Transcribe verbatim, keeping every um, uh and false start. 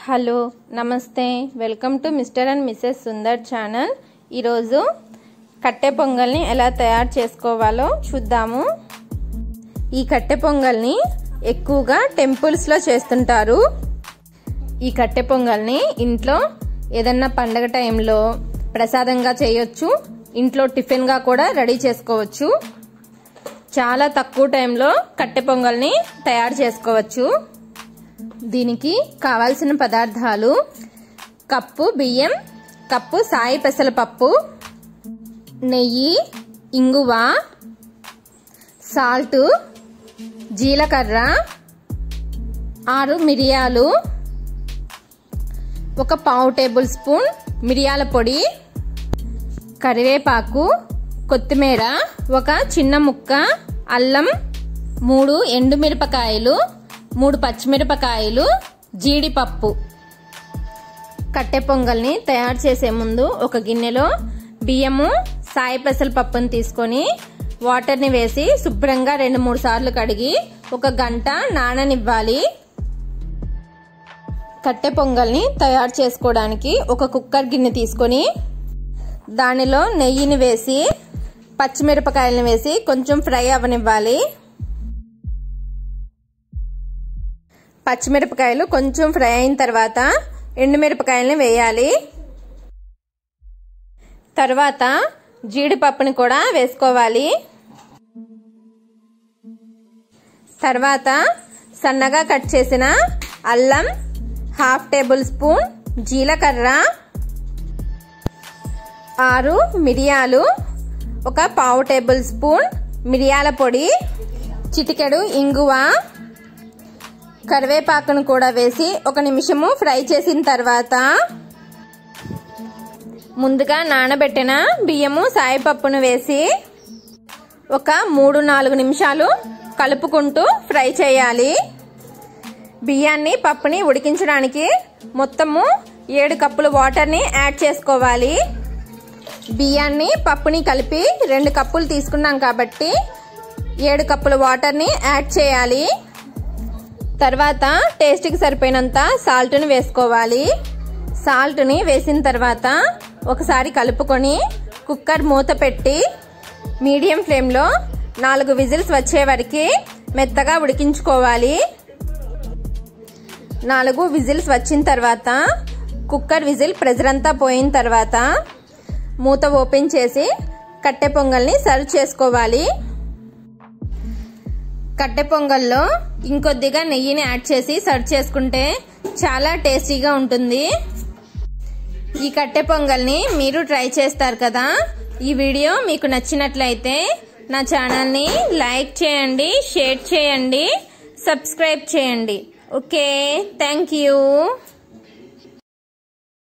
Hello నమస్తే welcome to mister and Mrs Sundar channel. ఈరోజు కట్టె పొంగల్ని ఎలా తయారు చేసుకోవాలో చూద్దాము। ఈ కట్టె పొంగల్ని ఎక్కువగా టెంపుల్స్లో చేస్తుంటారు। ఈ కట్టె పొంగల్ని ఇంట్లో ఏదన్నా పండగ టైంలో ప్రసాదంగా చేయొచ్చు, ఇంట్లో టిఫిన్గా కూడా రెడీ చేసుకోవచ్చు। చాలా తక్కువ టైంలో కట్టె పొంగల్ని తయారు చేసుకోవచ్చు। దీనికి కావాల్సిన పదార్థాలు కప్పు బియ్యం, కప్పు సాయి పెసరపప్పు, నెయ్యి, ఇంగువ, సాల్ట్, జీలకర్ర, ఆరు మిరియాలు, ఒక పావు టేబుల్ స్పూన్ మిరియాల పొడి, కరివేపాకు, కొత్తిమీర, ఒక చిన్న ముక్క అల్లం, మూడు ఎండుమిరపకాయలు, మూడు పచ్చిమిరపకాయలు, జీడిపప్పు। కట్టె పొంగల్ని తయారు చేసే ముందు ఒక గిన్నెలో బియ్యము, సాయి పెసరపప్పుని తీసుకొని వాటర్ని వేసి శుభ్రంగా రెండు మూడు సార్లు కడిగి ఒక గంట నాననివ్వాలి। కట్టె పొంగల్ని తయారు చేసుకోవడానికి ఒక కుక్కర్ గిన్నె తీసుకొని దానిలో నెయ్యిని వేసి పచ్చిమిరపకాయలను వేసి కొంచెం ఫ్రై అవ్వనివ్వాలి। పచ్చిమిరపకాయలు కొంచెం ఫ్రై అయిన తర్వాత ఎండుమిరపకాయలని వేయాలి। తర్వాత జీడిపప్పుని కూడా వేసుకోవాలి। తర్వాత సన్నగా కట్ చేసిన అల్లం, హాఫ్ టేబుల్ స్పూన్ జీలకర్ర, ఆరు మిరియాలు, ఒక పావు టేబుల్ స్పూన్ మిరియాల పొడి, చిటికెడు ఇంగువ, కరివేపాకును కూడా వేసి ఒక నిమిషము ఫ్రై చేసిన తర్వాత ముందుగా నానబెట్టిన బియ్యము, సాయిపప్పును వేసి ఒక మూడు నాలుగు నిమిషాలు కలుపుకుంటూ ఫ్రై చేయాలి। బియ్యాన్ని పప్పుని ఉడికించడానికి మొత్తము ఏడు కప్పుల వాటర్ని యాడ్ చేసుకోవాలి। బియ్యాన్ని పప్పుని కలిపి రెండు కప్పులు తీసుకున్నాం కాబట్టి ఏడు కప్పుల వాటర్ని యాడ్ చేయాలి। తర్వాత టేస్ట్కి సరిపోయినంత సాల్ట్ని వేసుకోవాలి। సాల్ట్ని వేసిన తర్వాత ఒకసారి కలుపుకొని కుక్కర్ మూత పెట్టి మీడియం ఫ్లేమ్లో నాలుగు విజిల్స్ వచ్చే వరకు మెత్తగా ఉడికించుకోవాలి। నాలుగు విజిల్స్ వచ్చిన తర్వాత కుక్కర్ విజిల్ ప్రెజర్ అంతా పోయిన తర్వాత మూత ఓపెన్ చేసి కట్టె పొంగల్ని సర్వ్ చేసుకోవాలి। కట్టె పొంగల్లో ఇంకొద్దిగా నెయ్యిని యాడ్ చేసి సర్వ్ చేసుకుంటే చాలా టేస్టీగా ఉంటుంది। ఈ కట్టె పొంగల్ని మీరు ట్రై చేస్తారు కదా। ఈ వీడియో మీకు నచ్చినట్లయితే నా ఛానల్ని లైక్ చేయండి, షేర్ చేయండి, సబ్స్క్రైబ్ చేయండి। Okay, thank you.